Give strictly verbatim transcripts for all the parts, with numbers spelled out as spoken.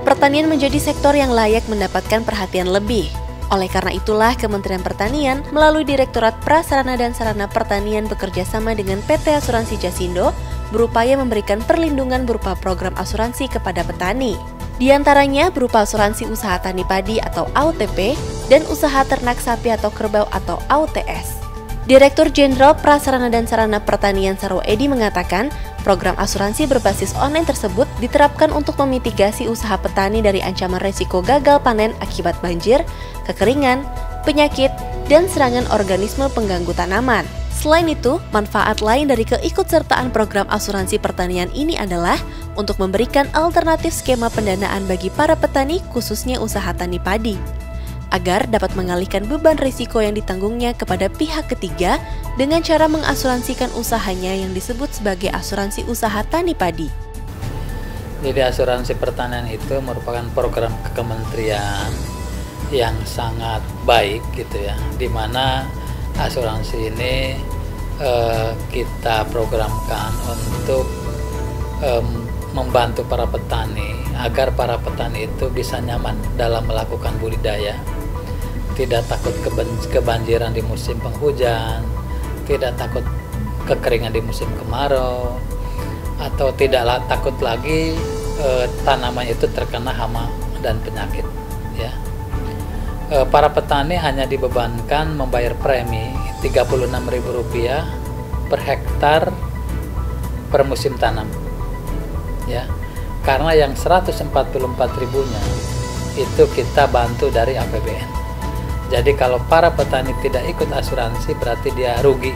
pertanian menjadi sektor yang layak mendapatkan perhatian lebih. Oleh karena itulah Kementerian Pertanian melalui Direktorat Prasarana dan Sarana Pertanian bekerja sama dengan P T Asuransi Jasindo berupaya memberikan perlindungan berupa program asuransi kepada petani. Di antaranya berupa asuransi usaha tani padi atau A U T P dan usaha ternak sapi atau kerbau atau A U T S. Direktur Jenderal Prasarana dan Sarana Pertanian Sarwo Edi mengatakan, program asuransi berbasis online tersebut diterapkan untuk memitigasi usaha petani dari ancaman resiko gagal panen akibat banjir, kekeringan, penyakit, dan serangan organisme pengganggu tanaman. Selain itu, manfaat lain dari keikutsertaan program asuransi pertanian ini adalah untuk memberikan alternatif skema pendanaan bagi para petani khususnya usaha tani padi, agar dapat mengalihkan beban risiko yang ditanggungnya kepada pihak ketiga dengan cara mengasuransikan usahanya yang disebut sebagai asuransi usaha tani padi. Jadi asuransi pertanian itu merupakan program kementerian yang sangat baik gitu ya, di mana asuransi ini eh, kita programkan untuk eh, membantu para petani agar para petani itu bisa nyaman dalam melakukan budidaya, tidak takut kebanjiran di musim penghujan, tidak takut kekeringan di musim kemarau, atau tidaklah takut lagi e, tanaman itu terkena hama dan penyakit. Ya, e, para petani hanya dibebankan membayar premi tiga puluh enam ribu rupiah per hektar per musim tanam. Ya, karena yang seratus empat puluh empat ribunya itu kita bantu dari A P B N. Jadi kalau para petani tidak ikut asuransi berarti dia rugi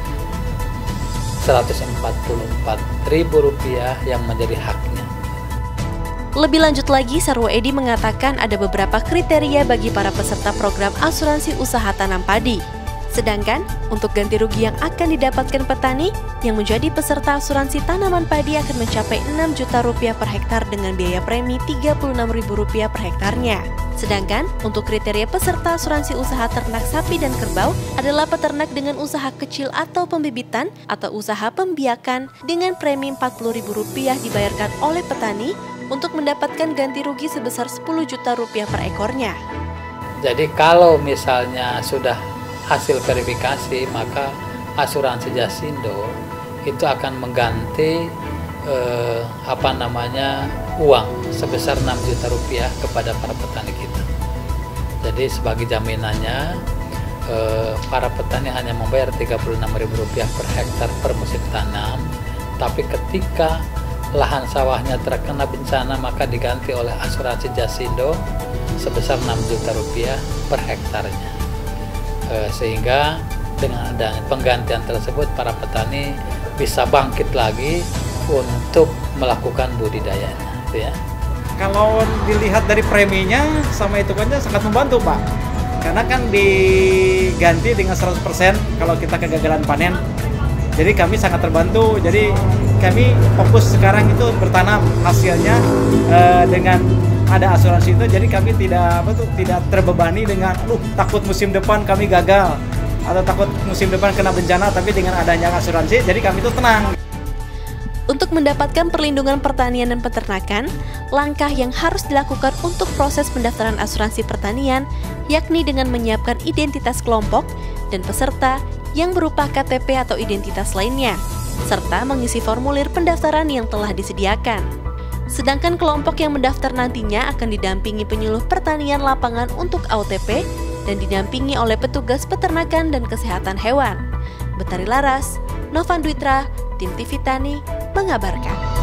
seratus empat puluh empat ribu rupiah yang menjadi haknya. Lebih lanjut lagi, Sarwo Edi mengatakan ada beberapa kriteria bagi para peserta program asuransi usaha tanam padi. Sedangkan untuk ganti rugi yang akan didapatkan petani yang menjadi peserta asuransi tanaman padi akan mencapai enam juta rupiah per hektar dengan biaya premi tiga puluh enam ribu rupiah per hektarnya. Sedangkan untuk kriteria peserta asuransi usaha ternak sapi dan kerbau adalah peternak dengan usaha kecil atau pembibitan atau usaha pembiakan dengan premi empat puluh ribu rupiah dibayarkan oleh petani untuk mendapatkan ganti rugi sebesar sepuluh juta rupiah per ekornya. Jadi kalau misalnya sudah hasil verifikasi, maka asuransi Jasindo itu akan mengganti eh, apa namanya uang sebesar enam juta rupiah kepada para petani kita. Jadi sebagai jaminannya eh, para petani hanya membayar tiga puluh enam ribu rupiah per hektar per musim tanam, tapi ketika lahan sawahnya terkena bencana maka diganti oleh asuransi Jasindo sebesar enam juta rupiah per hektarnya. Sehingga dengan adanya penggantian tersebut para petani bisa bangkit lagi untuk melakukan budidayanya, ya. Kalau dilihat dari preminya sama hitungannya sangat membantu, Pak. Karena kan diganti dengan seratus persen kalau kita kegagalan panen. Jadi kami sangat terbantu. Jadi kami fokus sekarang itu bertanam, hasilnya eh, dengan ada asuransi itu, jadi kami tidak apa tuh tidak terbebani dengan aduh takut musim depan kami gagal atau takut musim depan kena bencana, tapi dengan adanya asuransi jadi kami itu tenang. Untuk mendapatkan perlindungan pertanian dan peternakan, langkah yang harus dilakukan untuk proses pendaftaran asuransi pertanian yakni dengan menyiapkan identitas kelompok dan peserta yang berupa K T P atau identitas lainnya, serta mengisi formulir pendaftaran yang telah disediakan. Sedangkan kelompok yang mendaftar nantinya akan didampingi penyuluh pertanian lapangan untuk A U T P dan didampingi oleh petugas peternakan dan kesehatan hewan. Betari Laras, Novan Duitra, Tim T V Tani mengabarkan.